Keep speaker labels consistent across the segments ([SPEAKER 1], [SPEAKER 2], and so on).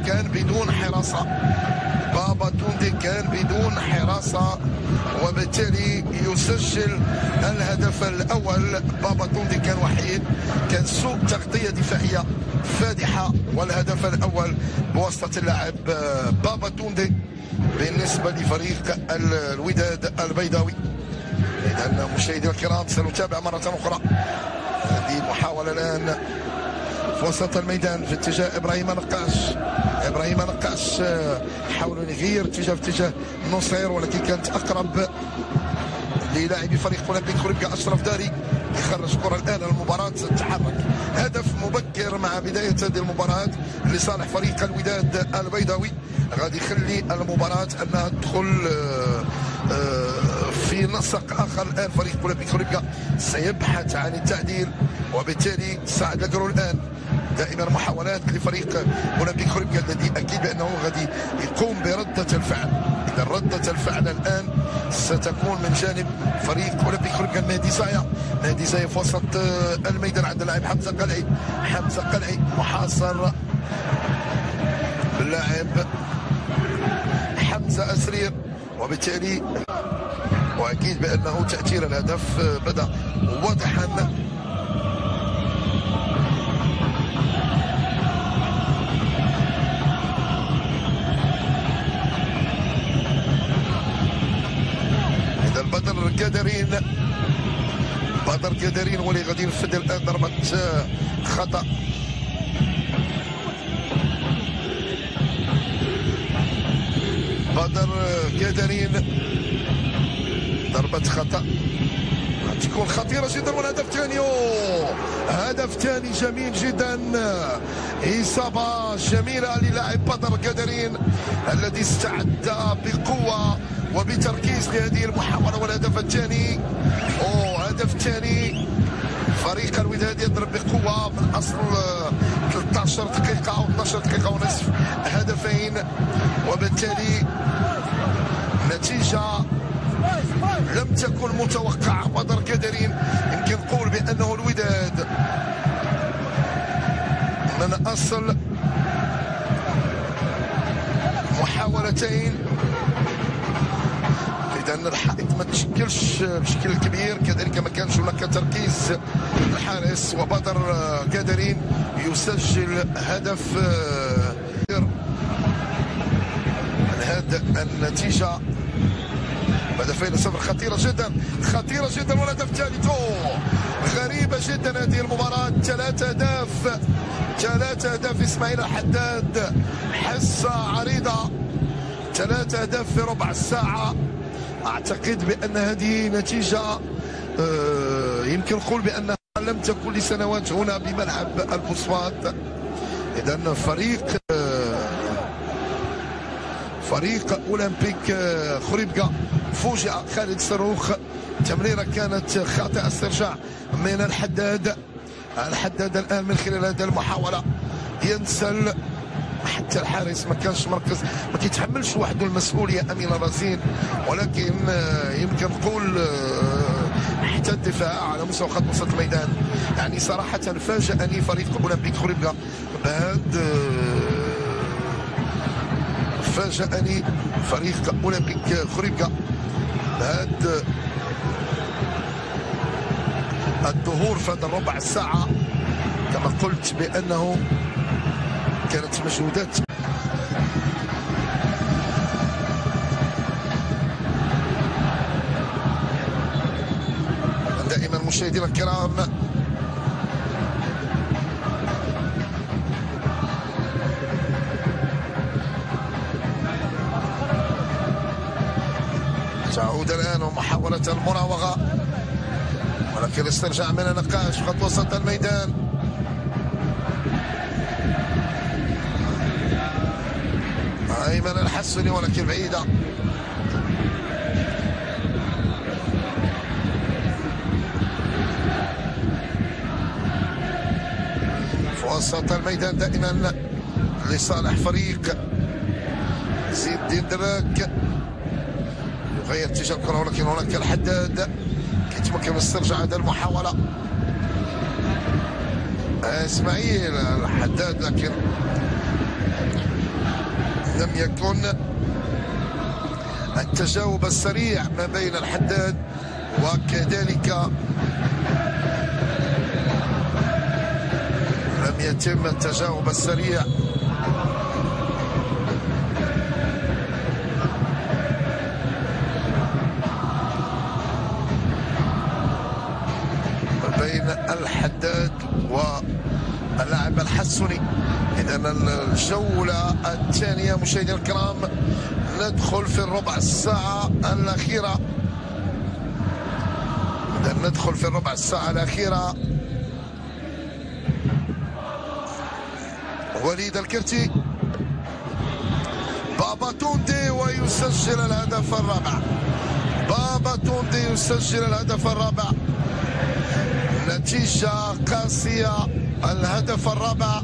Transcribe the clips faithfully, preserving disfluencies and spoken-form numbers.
[SPEAKER 1] كان بدون حراسة، بابا توندي كان بدون حراسة، وبالتالي يسجل الهدف الأول. بابا توندي كان وحيد، كان سوء تغطية دفاعية فادحة، والهدف الأول بواسطة اللاعب بابا توندي بالنسبة لفريق الوداد البيضاوي. إذا مشاهدينا الكرام سنتابع مرة أخرى هذه المحاولة الآن في وسط الميدان في اتجاه إبراهيم نقاش. إبراهيم نقاش حاول أن يغير اتجاه في اتجاه نصير، ولكن كانت أقرب للاعبي فريق اولمبيك خريبكا اشرف داري. يخرج كرة الان المباراة تتحرك. هدف مبكر مع بداية هذه المباراة لصالح فريق الوداد البيضاوي، غادي يخلي المباراة انها تدخل في نسق اخر. الان فريق اولمبيك خريبكا سيبحث عن التعديل، وبالتالي سعد لقرو الان دائما محاولات لفريق اولمبيك خريبكا الذي اكيد بانه غادي يقوم برده الفعل. اذا رده الفعل الان ستكون من جانب فريق اولمبيك خريبكا. مهدي زايا، مهدي زايا في وسط الميدان عند اللاعب حمزه قلعي. حمزه قلعي محاصر باللاعب حمزه اسرير، وبالتالي واكيد بانه تاثير الهدف بدا واضحا. بدر قادرين بدر قادرين هو اللي غادي ينفذ الان ضربه خطا. بدر قادرين ضربه خطا تكون خطيره جدا. والهدف الثاني، هدف ثاني جميل جدا، اصابه جميله للاعب بدر قادرين الذي استعد بقوه وبتركيز لهذه المحاولة. والهدف الثاني، أوه هدف ثاني فريق الوداد يضرب بقوة من أصل ثلاثة عشر دقيقة أو اثني عشر دقيقة ونصف، هدفين، وبالتالي نتيجة لم تكن متوقعة. بدر قادرين يمكن نقول بأنه الوداد من أصل محاولتين، لأن الحائط ما تشكلش بشكل كبير، كذلك ما كانش هناك تركيز الحارس. وبدر قادرين يسجل هدف من هذه النتيجة هدفين صفر. خطيرة جدا، خطيرة جدا. والهدف الثالث غريبة جدا هذه المباراة. ثلاثة أهداف، ثلاثة أهداف إسماعيل الحداد، حصة عريضة، ثلاثة أهداف في ربع ساعة. أعتقد بأن هذه نتيجة يمكن نقول بأنها لم تكن لسنوات هنا بملعب البوسفات. إذا فريق فريق أولمبيك خريبكا فوجئ. خالد صاروخ تمريرة كانت خاطئة، استرجاع من الحداد. الحداد الآن من خلال هذه المحاولة ينسل، حتى الحارس ما كانش مركز، ما كيتحملش وحده المسؤوليه امين رزين. ولكن يمكن نقول حتى الدفاع على مستوى خط وسط الميدان، يعني صراحه فاجأني فريق اولمبيك خريبكا بهذا، فاجأني فريق اولمبيك خريبكا بهذا الظهور في هذا الربع ساعه. كما قلت بانه كانت مجهودات. دائما مشاهدينا الكرام تعود الان محاولة المراوغة، ولكن استرجاع من النقاش خط وسط الميدان. ايمن الحسني ولكن بعيده. في وسط الميدان دائما لصالح فريق زيد الدين دراك. يغير اتجاه الكره، ولكن هناك الحداد كيتمكن من استرجاع هذه المحاوله. اسماعيل الحداد، لكن لم يكن التجاوب السريع ما بين الحداد وكذلك لم يتم التجاوب السريع بين الحداد واللاعب الحسني. إذا الجولة الثانية مشاهدينا الكرام، ندخل في الربع الساعة الأخيرة. إذا ندخل في الربع الساعة الأخيرة. وليد الكرتي، بابا توندي ويسجل الهدف الرابع. بابا توندي يسجل الهدف الرابع. نتيجة قاسية، الهدف الرابع،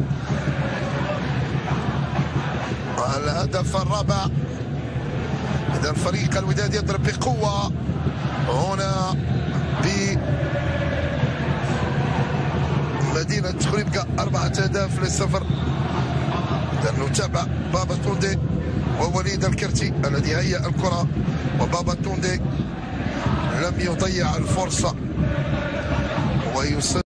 [SPEAKER 1] الهدف الرابع. إذا فريق الوداد يضرب بقوة هنا بمدينة خريبكا، أربعة أهداف لصفر. إذا نتابع بابا توندي ووليد الكرتي الذي هيأ الكرة، وبابا توندي لم يضيع الفرصة ويسجل.